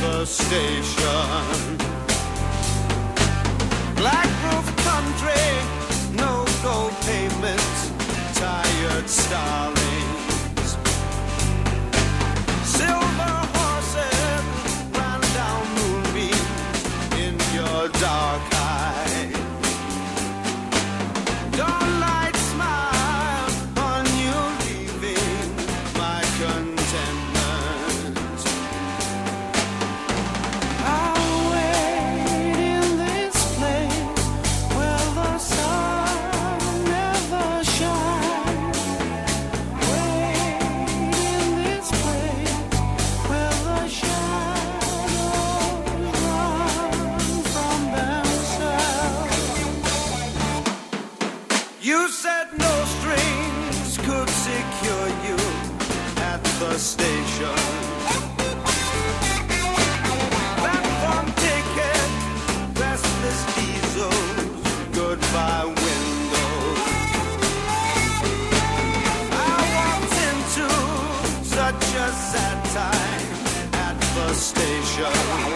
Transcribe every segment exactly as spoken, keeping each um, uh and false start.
the station. Black roof country, no gold pavement, tired starlings. Silver horses ran down moonbeams in your dark eye. Dawnlight smile on you leaving my contentment. I'll wait in this place where the sun never shines. Wait in this place where the shadows run from themselves. You said no strings could secure you at the station. Platform ticket, restless diesels, goodbye windows. I walked into such a sad time at the station.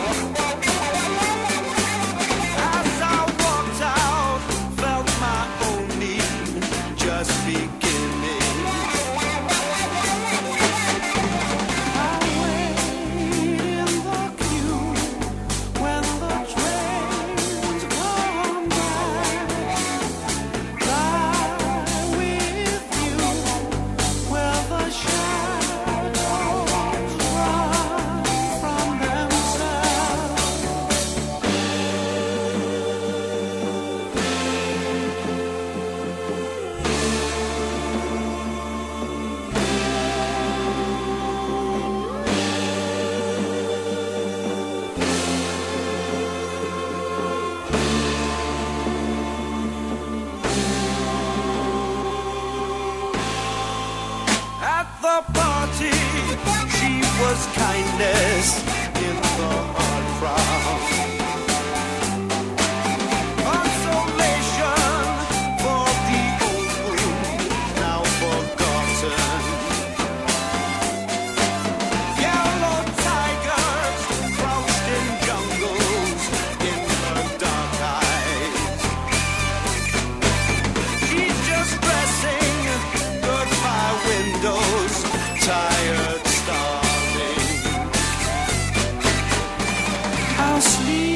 As I walked out, felt my own need just beginning. I wait in the queue when the trains come back. Fly with you where the shadows run from themselves. At the party, she was kindness in the hard crowd. Consolation for the old wound, now forgotten. Yellow tigers crouched in jungles in her dark eyes. She's just dressing, goodbye windows, tired starving. I'll sleep